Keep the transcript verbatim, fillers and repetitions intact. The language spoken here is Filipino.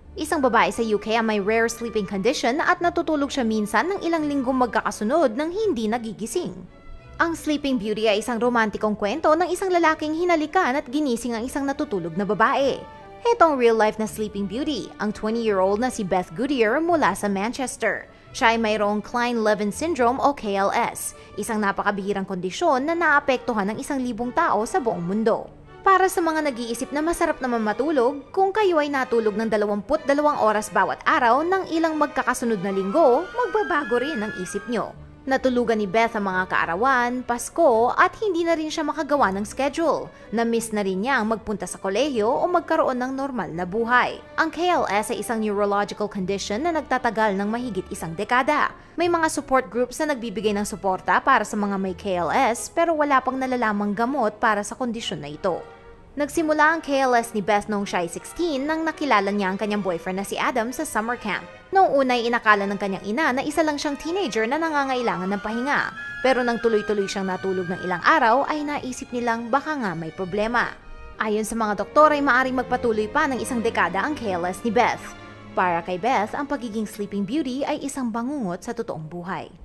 Isang babae sa U K ang may rare sleeping condition at natutulog siya minsan ng ilang linggong magkakasunod nang hindi nagigising. Ang Sleeping Beauty ay isang romantikong kwento ng isang lalaking hinalikan at ginising ang isang natutulog na babae. Ito ang real-life na Sleeping Beauty, ang twenty-year-old na si Beth Goodyear mula sa Manchester. Siya ay mayroong Kleine-Levin Syndrome o K L S, isang napakabihirang kondisyon na naapektuhan ng isang libong tao sa buong mundo. Para sa mga nag-iisip na masarap naman matulog, kung kayo ay natulog ng dalawampu't dalawang oras bawat araw ng ilang magkakasunod na linggo, magbabago rin ang isip nyo. Natulugan ni Beth ang mga kaarawan, Pasko at hindi na rin siya makagawa ng schedule. Na-miss na rin niya ang magpunta sa kolehiyo o magkaroon ng normal na buhay. Ang K L S ay isang neurological condition na nagtatagal ng mahigit isang dekada. May mga support groups na nagbibigay ng suporta para sa mga may K L S pero wala pang nalalamang gamot para sa kondisyon na ito. Nagsimula ang K L S ni Beth noong siya ay sixteen nang nakilala niya ang kanyang boyfriend na si Adam sa summer camp. Noong una ay inakala ng kanyang ina na isa lang siyang teenager na nangangailangan ng pahinga. Pero nang tuloy-tuloy siyang natulog ng ilang araw ay naisip nilang baka nga may problema. Ayon sa mga doktor ay maaaring magpatuloy pa ng isang dekada ang K L S ni Beth. Para kay Beth, ang pagiging Sleeping Beauty ay isang bangungot sa totoong buhay.